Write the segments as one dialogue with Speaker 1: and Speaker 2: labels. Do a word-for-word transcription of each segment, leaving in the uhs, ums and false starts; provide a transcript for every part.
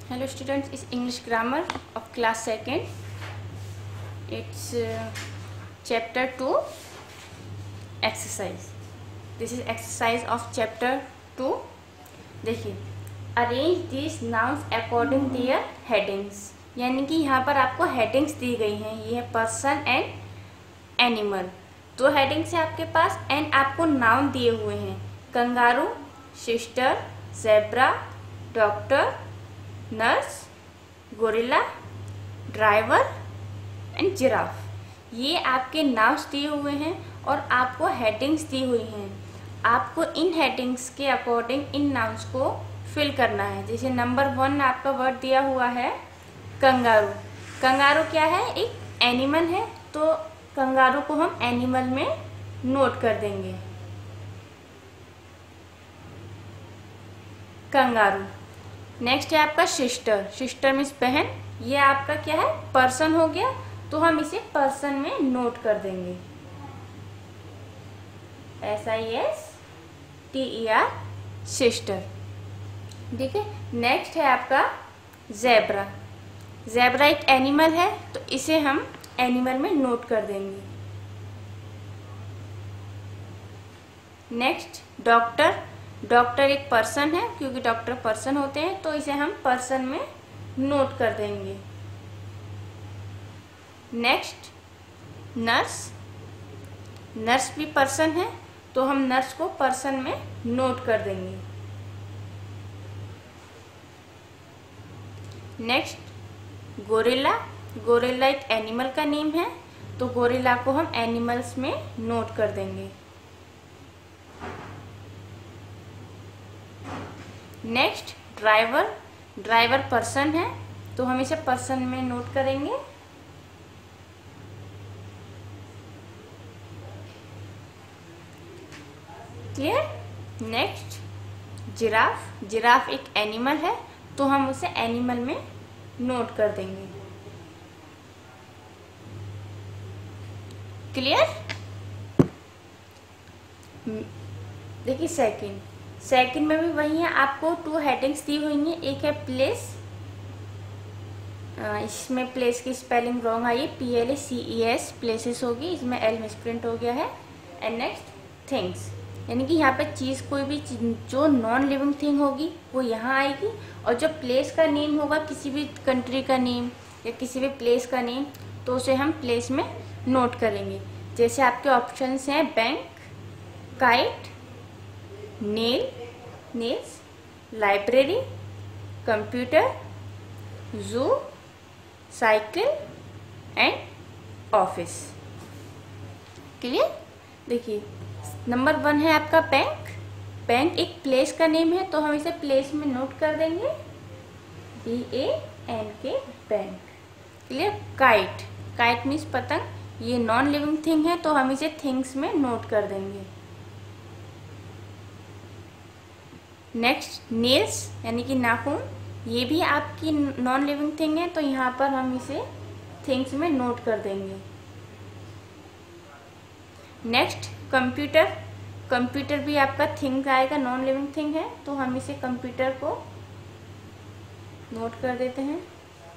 Speaker 1: Hello students, it's English grammar of class second. It's uh, chapter two exercise. This is exercise of chapter two. देखिए, arrange these nouns according their headings. यानी कि यहाँ पर आपको headings दी गई हैं. ये है पर्सन एंड एनिमल. दो हेडिंग्स है आपके पास एंड आपको नाउन दिए हुए हैं. Kangaroo, sister, zebra, doctor, nurse, gorilla, driver and giraffe. ये आपके नाउन्स दिए हुए हैं और आपको हेडिंग्स दी हुई हैं. आपको इन हेडिंग्स के अकॉर्डिंग इन नाउन्स को फिल करना है. जैसे नंबर वन आपका वर्ड दिया हुआ है कंगारू. कंगारू क्या है? एक एनिमल है, तो कंगारू को हम एनिमल में नोट कर देंगे. कंगारू. नेक्स्ट है आपका सिस्टर. सिस्टर मीन्स बहन. ये आपका क्या है? पर्सन हो गया, तो हम इसे पर्सन में नोट कर देंगे. S I S T E R sister. ठीक है. नेक्स्ट है आपका ज़ेब्रा. ज़ेब्रा एक एनिमल है, तो इसे हम एनिमल में नोट कर देंगे. Next doctor. डॉक्टर एक पर्सन है, क्योंकि डॉक्टर पर्सन होते हैं, तो इसे हम पर्सन में नोट कर देंगे. Next nurse. नर्स भी पर्सन है, तो हम नर्स को पर्सन में नोट कर देंगे. Next gorilla. गोरिल्ला एक एनिमल का नेम है, तो गोरिल्ला को हम एनिमल्स में नोट कर देंगे. Next driver. ड्राइवर पर्सन है, तो हम इसे पर्सन में नोट करेंगे. क्लियर. Next giraffe. जिराफ एक एनिमल है, तो हम उसे एनिमल में नोट कर देंगे. क्लियर. देखिए सेकंड. सेकंड में भी वही है, आपको टू हेडिंग्स दी हुई हैं. एक है प्लेस. इसमें प्लेस की स्पेलिंग रॉन्ग आई है. P L A C E S places होगी, इसमें एल मिसप्रिंट हो गया है. And next things. यानी कि यहाँ पे चीज़, कोई भी जो नॉन लिविंग थिंग होगी वो यहाँ आएगी, और जो प्लेस का नेम होगा, किसी भी कंट्री का नेम या किसी भी प्लेस का नेम, तो उसे हम प्लेस में नोट करेंगे. जैसे आपके ऑप्शंस हैं bank, kite, nail nails, library, computer, zoo, cycle and office. Clear. देखिए नंबर वन है आपका बैंक. बैंक एक प्लेस का नेम है, तो हम इसे प्लेस में नोट कर देंगे. B A N K bank. Clear. Kite. Kite means पतंग. ये नॉन लिविंग थिंग है, तो हम इसे थिंग्स में नोट कर देंगे. नेक्स्ट नेल्स यानी कि नाखून. ये भी आपकी नॉन लिविंग थिंग है, तो यहाँ पर हम इसे थिंग्स में नोट कर देंगे. Next computer. कंप्यूटर भी आपका थिंग आएगा, नॉन लिविंग थिंग है, तो हम इसे कंप्यूटर को नोट कर देते हैं.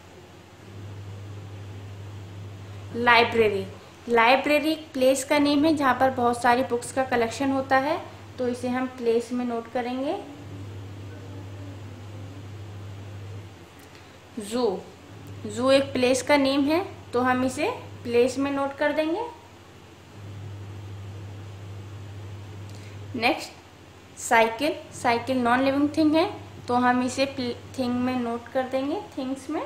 Speaker 1: लाइब्रेरी. लाइब्रेरी एक प्लेस का नेम है, जहाँ पर बहुत सारी बुक्स का कलेक्शन होता है, तो इसे हम प्लेस में नोट करेंगे. जू. जू एक प्लेस का नेम है, तो हम इसे प्लेस में नोट कर देंगे. Next cycle. Cycle non living thing है, तो हम इसे थिंग में नोट कर देंगे, थिंग्स में.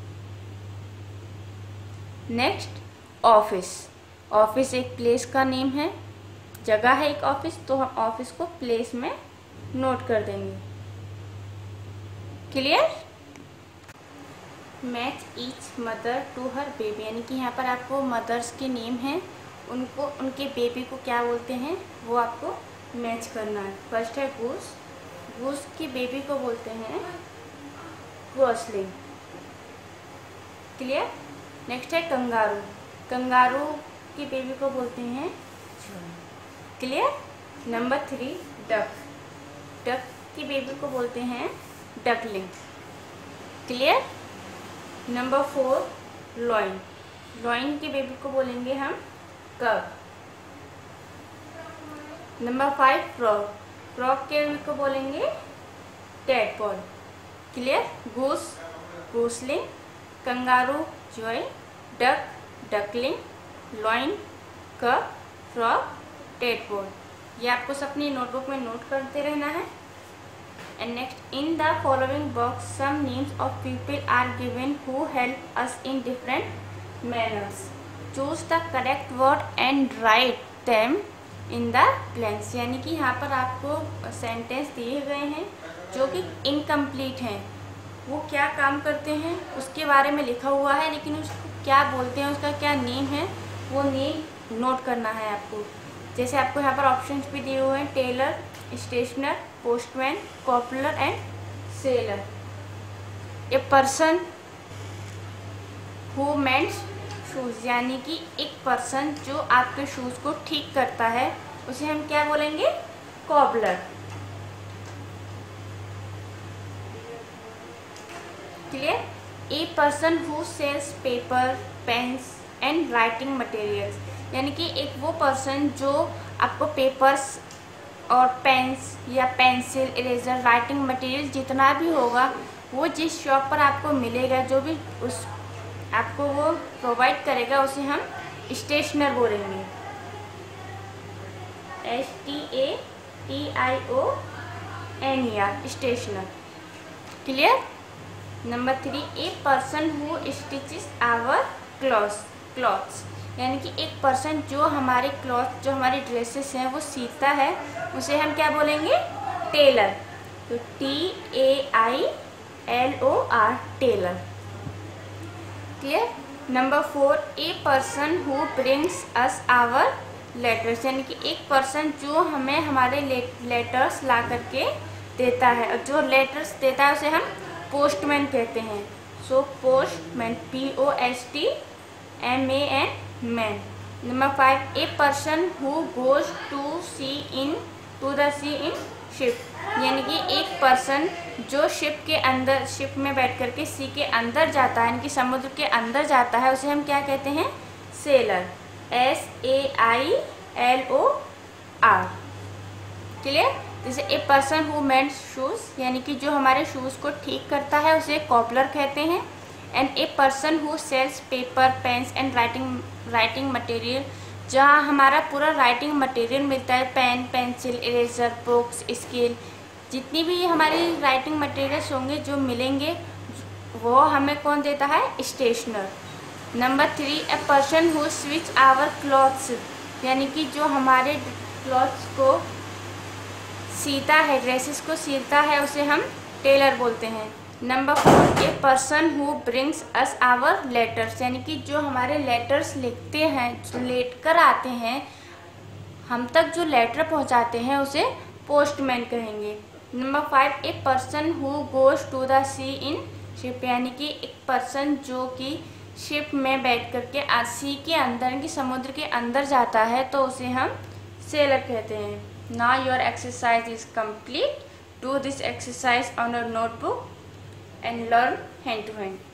Speaker 1: Next office. ऑफिस एक प्लेस का नेम है, जगह है एक ऑफिस, तो हम ऑफिस को प्लेस में नोट कर देंगे. Clear. Match each mother to her baby. यानी कि यहाँ पर आपको मदर्स के नेम हैं, उनको उनके बेबी को क्या बोलते हैं वो आपको मैच करना है. फर्स्ट है गूस. गूस की बेबी को बोलते हैं गोसलिंग. क्लियर. नेक्स्ट है कंगारू. कंगारू की बेबी को बोलते हैं झुन. Clear. Number three duck. Duck की बेबी को बोलते हैं duckling. Clear. Number four lion, lion के बेबी को बोलेंगे हम cub. Number five frog, frog के बेबी को बोलेंगे tadpole. Clear. Goose gosling, kangaroo joey, duck duckling, lion cub, frog, tadpole. ये आपको अपनी नोटबुक में नोट करते रहना है। And next, in the following box some names of people are given who help us in different manners, choose the correct word and write them in the blanks. यानी कि यहाँ पर आपको सेंटेंस दिए गए हैं जो कि इनकम्प्लीट हैं, वो क्या काम करते हैं उसके बारे में लिखा हुआ है, लेकिन उसको क्या बोलते हैं, उसका क्या नेम है, वो नेम नोट करना है आपको। जैसे आपको यहाँ पर ऑप्शंस भी दिए हुए हैं, tailor, stationer, postman, cobbler and sailor. A person who mends shoes, यानी कि एक पर्सन जो आपके शूज़ को ठीक करता है उसे हम क्या बोलेंगे, cobbler. Clear. A person who sells paper, pens and writing materials, यानी कि एक वो पर्सन जो आपको पेपर्स और पेन्स या पेंसिल, इरेजर, राइटिंग मटेरियल जितना भी होगा वो जिस शॉप पर आपको मिलेगा, जो भी उस आपको वो प्रोवाइड करेगा, उसे हम स्टेशनर बोलेंगे। S T A T I O N E R, stationer. Clear. Number three, a person who stitches our clothes clothes यानी कि एक पर्सन जो हमारे क्लॉथ, जो हमारी ड्रेसेस हैं वो सीता है, उसे हम क्या बोलेंगे, टेलर। तो T A I L O R, tailor. Clear. Number four, a person who brings us our letters, यानी कि एक पर्सन जो हमें हमारे लेटर्स ला करके देता है, और जो लेटर्स देता है उसे हम पोस्टमैन कहते हैं। So postman, P O S T M A N, man. Number five, a person who goes to sea in to the sea in ship, यानी कि एक पर्सन जो शिप के अंदर, शिप में बैठ करके सी के अंदर जाता है, यानी कि समुद्र के अंदर जाता है, उसे हम क्या कहते हैं, sailor. S A I L O R. Clear. जैसे a person who mends shoes, यानी कि जो हमारे शूज़ को ठीक करता है उसे कॉपलर कहते हैं। And a person who sells paper, pens and writing writing material, जहाँ हमारा पूरा राइटिंग मटेरियल मिलता है, pen, pencil, eraser, books, scale, जितनी भी हमारी राइटिंग मटेरियल्स होंगे जो मिलेंगे वो हमें कौन देता है, stationer. Number three, a person who switch our clothes, यानी कि जो हमारे क्लॉथ्स को सीता है, ड्रेसेस को सीता है, उसे हम टेलर बोलते हैं। Number four, a person who brings us our letters, यानी कि जो हमारे लेटर्स लिखते हैं, जो लेट कर आते हैं, हम तक जो लेटर पहुंचाते हैं उसे पोस्टमैन कहेंगे। Number five, a person who goes to the sea in ship, यानी कि एक पर्सन जो कि शिप में बैठ करके सी के अंदर, कि समुद्र के अंदर जाता है, तो उसे हम सेलर कहते हैं। Now your exercise is complete. Do this exercise on your notebook and learn hand to hand.